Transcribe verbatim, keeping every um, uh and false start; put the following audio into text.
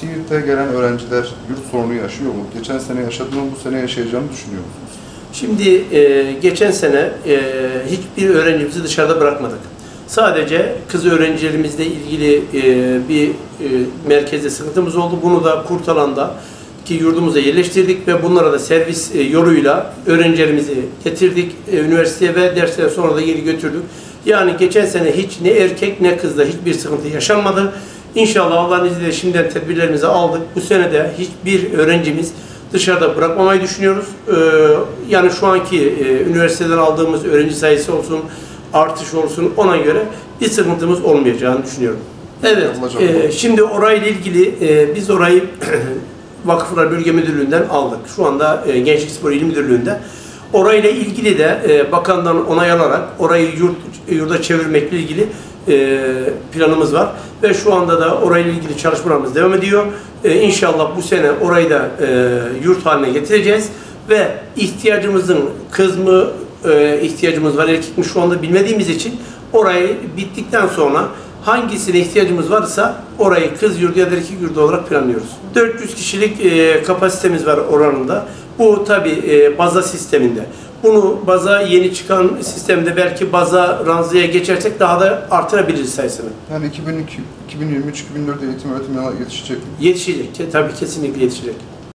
Siirt'e gelen öğrenciler yurt sorunu yaşıyor mu? Geçen sene yaşadığını bu sene yaşayacağını düşünüyor musunuz? Şimdi e, geçen sene e, hiçbir öğrencimizi dışarıda bırakmadık. Sadece kız öğrencilerimizle ilgili e, bir e, merkezde sıkıntımız oldu. Bunu da Kurtalan'da ki yurdumuza yerleştirdik ve bunlara da servis e, yoluyla öğrencilerimizi getirdik e, üniversiteye ve dersler sonra da geri götürdük. Yani geçen sene hiç ne erkek ne kızda hiçbir sıkıntı yaşanmadı. İnşallah Allah'ın izniyle şimdiden tedbirlerimizi aldık. Bu sene de hiçbir öğrencimiz dışarıda bırakmamayı düşünüyoruz. Ee, yani şu anki e, üniversiteden aldığımız öğrenci sayısı olsun, artış olsun ona göre bir sıkıntımız olmayacağını düşünüyorum. Evet, e, şimdi orayla ilgili e, biz orayı Vakıflar Bölge Müdürlüğü'nden aldık. Şu anda e, Gençlik Spor İl Müdürlüğü'nde. Orayla ilgili de e, bakandan onay alarak orayı yurt, yurda çevirmekle ilgili e, planımız var. Ve şu anda da orayla ilgili çalışmalarımız devam ediyor. E, İnşallah bu sene orayı da e, yurt haline getireceğiz. Ve ihtiyacımızın kız mı e, ihtiyacımız var, erkek mi şu anda bilmediğimiz için orayı bittikten sonra hangisine ihtiyacımız varsa orayı kız yurdu ya da erkek yurdu olarak planlıyoruz. dört yüz kişilik e, kapasitemiz var oranında. Bu tabi e, baza sisteminde. Bunu baza yeni çıkan sistemde belki baza ranzaya geçersek daha da artırabiliriz sayısını. Yani iki bin yirmi üç iki bin yirmi dört eğitim öğretim yılına yetişecek mi? Yetişecek. Tabii kesinlikle yetişecek.